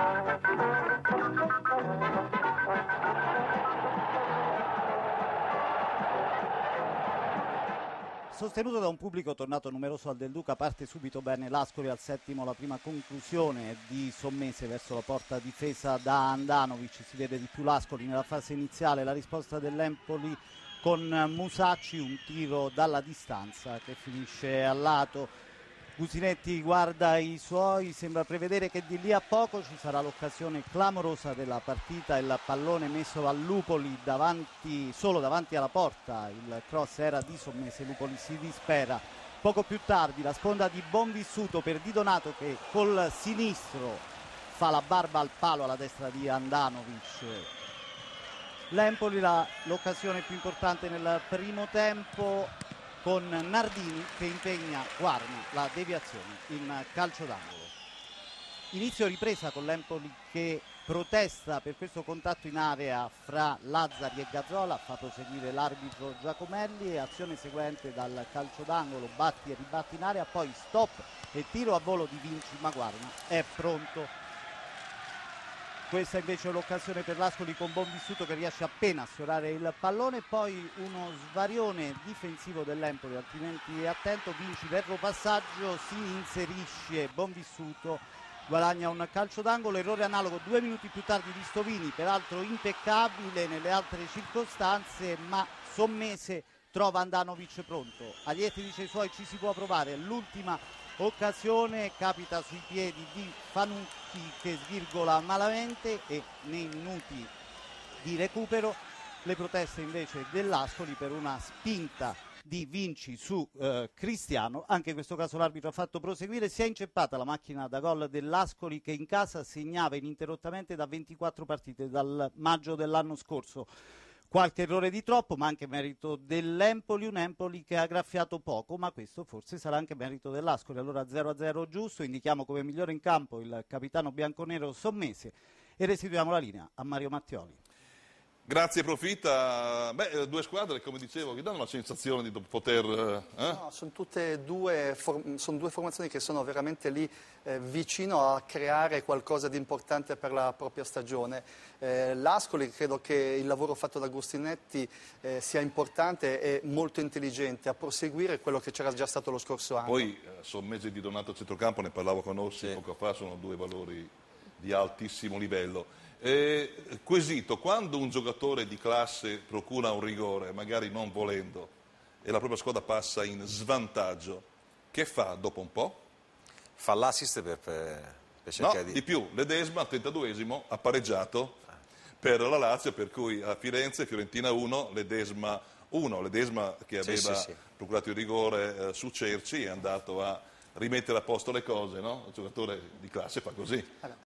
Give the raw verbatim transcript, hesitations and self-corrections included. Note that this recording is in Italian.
Sostenuto da un pubblico tornato numeroso al Del Duca, parte subito bene l'Ascoli al settimo, la prima conclusione di Sommese verso la porta difesa da Andanovic. Si vede di più l'Ascoli nella fase iniziale, la risposta dell'Empoli con Musacci, un tiro dalla distanza che finisce al lato. Gusinetti guarda i suoi, sembra prevedere che di lì a poco ci sarà l'occasione clamorosa della partita, il pallone messo a Lupoli davanti, solo davanti alla porta, il cross era di Sommese, Lupoli si dispera. Poco più tardi la sponda di Bonvissuto per Di Donato che col sinistro fa la barba al palo alla destra di Andanovic. L'Empoli l'occasione più importante nel primo tempo con Nardini che impegna Guarna, la deviazione in calcio d'angolo. Inizio ripresa con l'Empoli che protesta per questo contatto in area fra Lazzari e Gazzola, fa proseguire l'arbitro Giacomelli e azione seguente dal calcio d'angolo, batti e ribatti in area, poi stop e tiro a volo di Vinci, ma Guarna è pronto. Questa invece è l'occasione per l'Ascoli con Bonvissuto che riesce appena a sfiorare il pallone, poi uno svarione difensivo dell'Empoli, altrimenti attento, Vinci retropassaggio, si inserisce Bonvissuto, guadagna un calcio d'angolo, errore analogo due minuti più tardi di Stovini, peraltro impeccabile nelle altre circostanze, ma Sommese trova Andanovic pronto. Alieti dice ai suoi ci si può provare, l'ultima occasione capita sui piedi di Fanucchi che svirgola malamente e nei minuti di recupero le proteste invece dell'Ascoli per una spinta di Vinci su eh, Cristiano. Anche in questo caso l'arbitro ha fatto proseguire, si è inceppata la macchina da gol dell'Ascoli che in casa segnava ininterrottamente da ventiquattro partite dal maggio dell'anno scorso. Qualche errore di troppo, ma anche merito dell'Empoli, un Empoli che ha graffiato poco, ma questo forse sarà anche merito dell'Ascoli. Allora zero a zero giusto, indichiamo come migliore in campo il capitano bianconero Sommese e restituiamo la linea a Mario Mattioli. Grazie Profitta. Beh, due squadre, come dicevo, che danno la sensazione di poter... Eh? No, sono tutte due, sono due formazioni che sono veramente lì eh, vicino a creare qualcosa di importante per la propria stagione. Eh, L'Ascoli credo che il lavoro fatto da Gustinetti eh, sia importante e molto intelligente a proseguire quello che c'era già stato lo scorso anno. Poi eh, Sommese di Donato a centrocampo, ne parlavo con Ossi sì. poco fa, sono due valori di altissimo livello. Eh, quesito, quando un giocatore di classe procura un rigore, magari non volendo, e la propria squadra passa in svantaggio, che fa dopo un po'? Fa l'assist per, per, per cercare no, di... di più, Ledesma al trentaduesimo ha pareggiato per la Lazio, per cui a Firenze Fiorentina uno, Ledesma uno, Ledesma che aveva sì, sì, sì. procurato il rigore eh, su Cerci è andato a rimettere a posto le cose, no? Un giocatore di classe fa così.